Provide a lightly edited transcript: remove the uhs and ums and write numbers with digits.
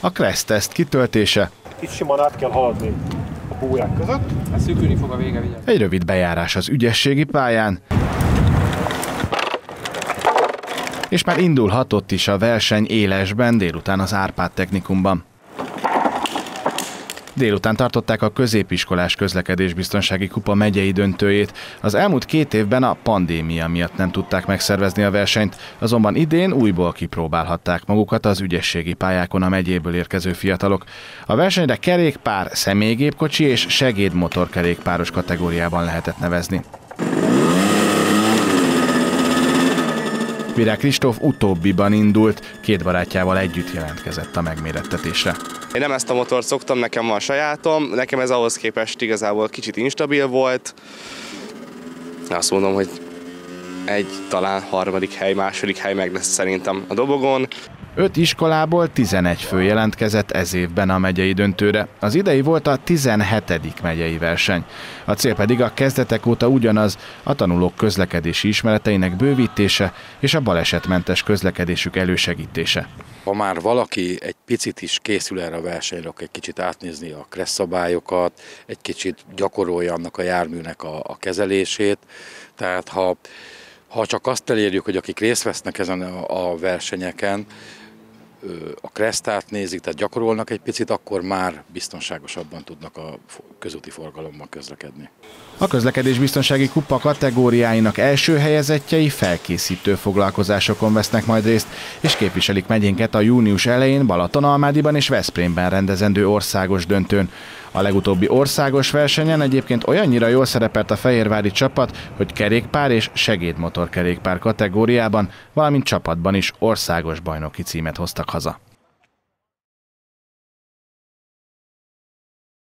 a Kressz teszt kitöltése. Itt simán át kell haladni a pólyák között. Ez szűkülni fog a vége, vigyázz. Egy rövid bejárás az ügyességi pályán, és már indulhatott is a verseny élesben délután az Árpád technikumban. Délután tartották a középiskolás közlekedésbiztonsági kupa megyei döntőjét. Az elmúlt 2 évben a pandémia miatt nem tudták megszervezni a versenyt, azonban idén újból kipróbálhatták magukat az ügyességi pályákon a megyéből érkező fiatalok. A versenyre kerékpár, személygépkocsi és segédmotorkerékpáros kategóriában lehetett nevezni. Virág Kristóf utóbbiban indult, 2 barátjával együtt jelentkezett a megmérettetésre. Én nem ezt a motort szoktam, nekem van sajátom, nekem ez ahhoz képest igazából kicsit instabil volt. Azt mondom, hogy talán 3. hely, 2. hely meg lesz szerintem a dobogon. 5 iskolából 11 fő jelentkezett ez évben a megyei döntőre. Az idei volt a 17. megyei verseny. A cél pedig a kezdetek óta ugyanaz, a tanulók közlekedési ismereteinek bővítése és a balesetmentes közlekedésük elősegítése. Ha már valaki egy picit is készül erre a versenyre, akkor egy kicsit átnézni a Kressz szabályokat, egy kicsit gyakorolja annak a járműnek a kezelését. Tehát ha csak azt elérjük, hogy akik részt vesznek ezen a versenyeken, a Kreszt átnézik, tehát gyakorolnak egy picit, akkor már biztonságosabban tudnak a közúti forgalomban közlekedni. A közlekedésbiztonsági kupa kategóriáinak első helyezettjei felkészítő foglalkozásokon vesznek majd részt, és képviselik megyénket a június elején Balatonalmádiban és Veszprémben rendezendő országos döntőn. A legutóbbi országos versenyen egyébként olyannyira jól szerepelt a fehérvári csapat, hogy kerékpár és segédmotorkerékpár kategóriában, valamint csapatban is országos bajnoki címet hoztak haza.